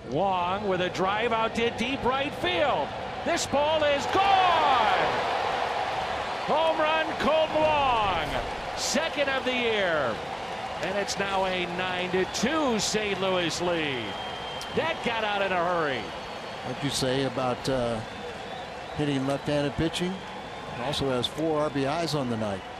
Wong with a drive out to deep right field. This ball is gone. Home run, Kolten Wong. Second of the year. And it's now a 9-2 St. Louis lead. That got out in a hurry. What'd you say about hitting left-handed pitching? Also has 4 RBIs on the night.